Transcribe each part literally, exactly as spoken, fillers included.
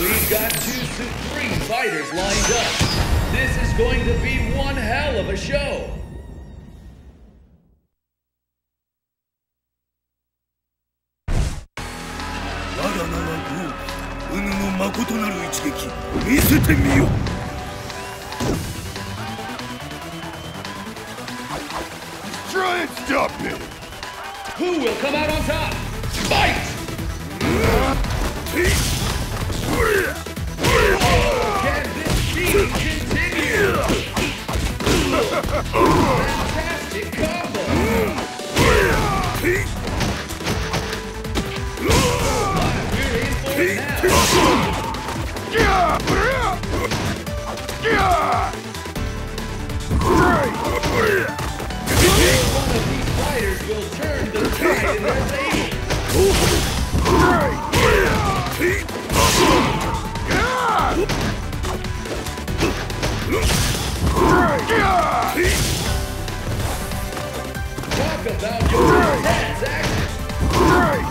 We've got two supreme fighters lined up. This is going to be one hell of a show. 我が名はゴー。うぬの誠なる一撃、見せてみよ。Try and stop me. Who will come out on top? Fight! Can this team continue? Fantastic combo! We're in for it now. One of these fighters will turn the tide in their favor. Talk about your intense action.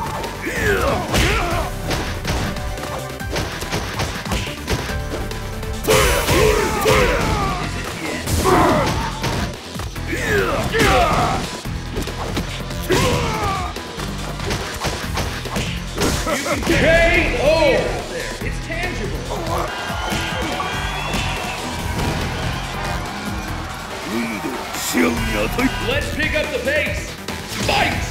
K O! It's tangible. Let's pick up the pace. Fight!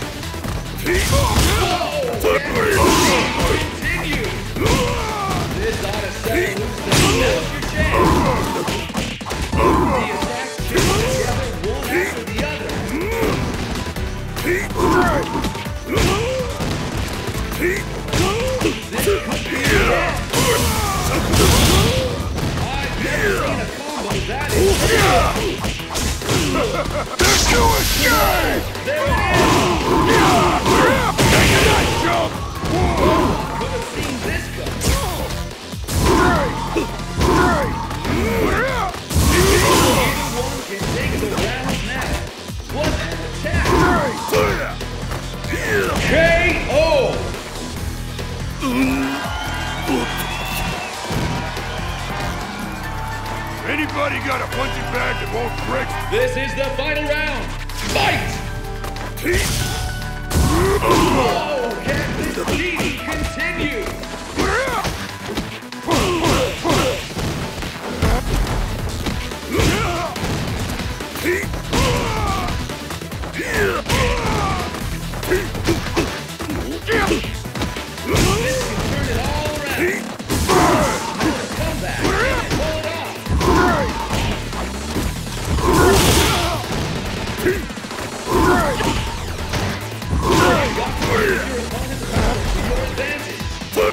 Oh, continue. This ought to set loose the now's your chance. The attacks fit together one after the other. This could be the end. I've never seen a combo that intense. Let's do it, guys! There it is! Take a nice jump! Could have seen this coming. Either one can take the round now. What an attack! K O! Anybody got a punching bag that won't break? This is the final round. Fight! Oh, can this team continue? This can turn it all around. Come back and pull it off. You've got to use your opponent's power to your advantage.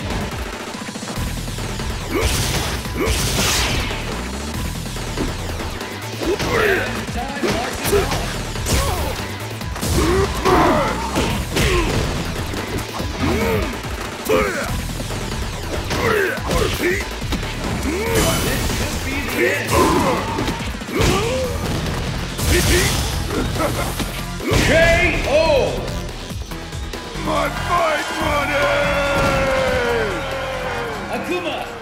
And time marks it off. This could be the end. K O! My fight money! Akuma